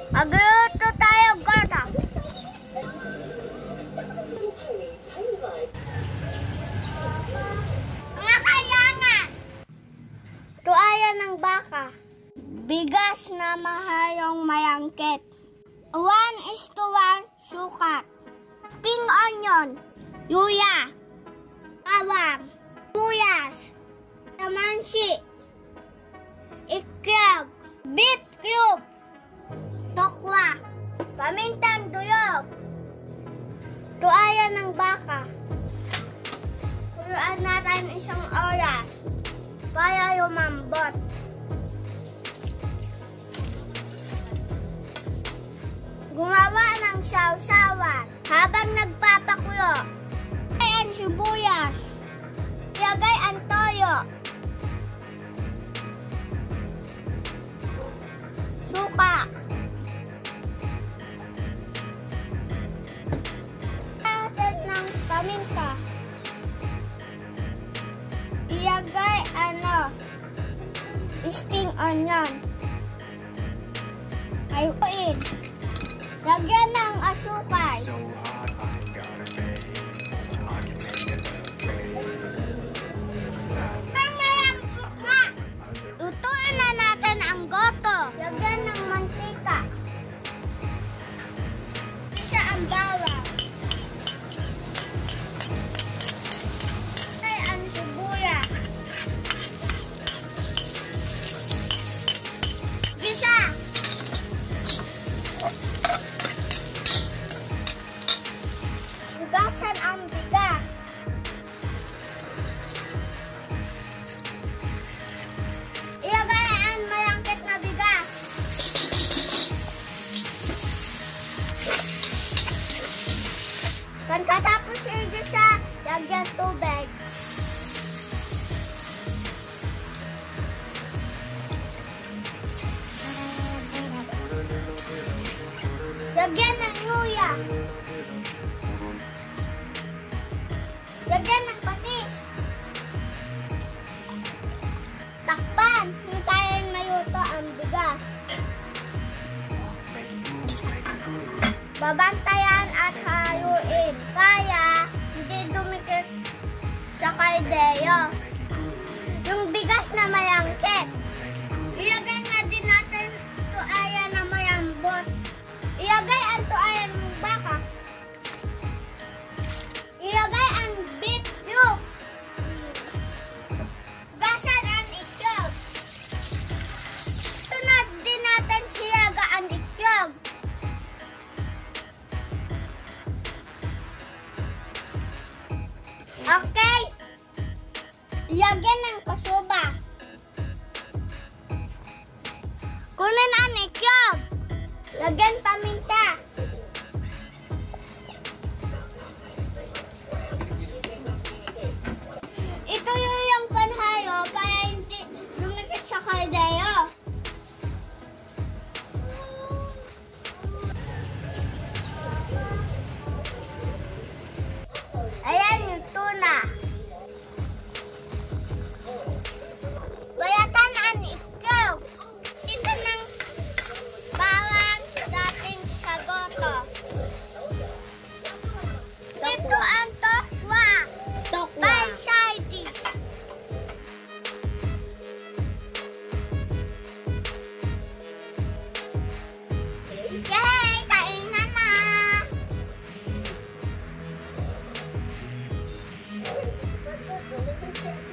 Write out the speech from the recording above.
Magluto tayo, gata. Mga kailangan. Tuayan ng baka. Bigas na mahayong mayangkit. 1:1 sukat. Ping onion. Yuya. Bawang. Tuyas. Tamansi. Ikyog. Beef cube. Tokwa. Pamintang duyog. Tuayan ng baka. Kuluan natin isang oras. Kaya lumambot. Gumawa ng sawsawan. Habang nagpapakulo, ay ang sibuyas. Ilagay ang toyo. Suka. Atin ng paminta. Ilagay spring onion. Ayuin. Lagyan ng asukal. Pangalang suka. Lutuin na natin ang goto. Lagyan ng mantika. Isa ang bawang. Ay ang sibuyas. Gisa. Hugasan ang bigas. Ilagay ang malangkit na bigas. Pagkatapos igisa, lagyan tubig. Lagyan ng luya. Lagyan ng patis. Takpan. Hintayin maluto ang bigas. Babantayan at haluin. Kaya hindi dumikit sa kaldeyo. Yung bigas na malangkit. Ilagay na din natin tuayan na mayambot. Ilagay ang tuayan ng baka. Ilagay ang beef cube. Gasan ang itlog. Sunod din natin hiyaga ang itlog. Okay. Lagyan ng kasuba. Kunin ang itlog. Lagyan paminta. Ito yung panhayo para hindi lumikit sa kaldeyo. Ayan yung tuna. Bayatan ang itlog. Ito ng bawang dating sa goto. Ito ang tokwa. By side dish. Yay! Kainan na!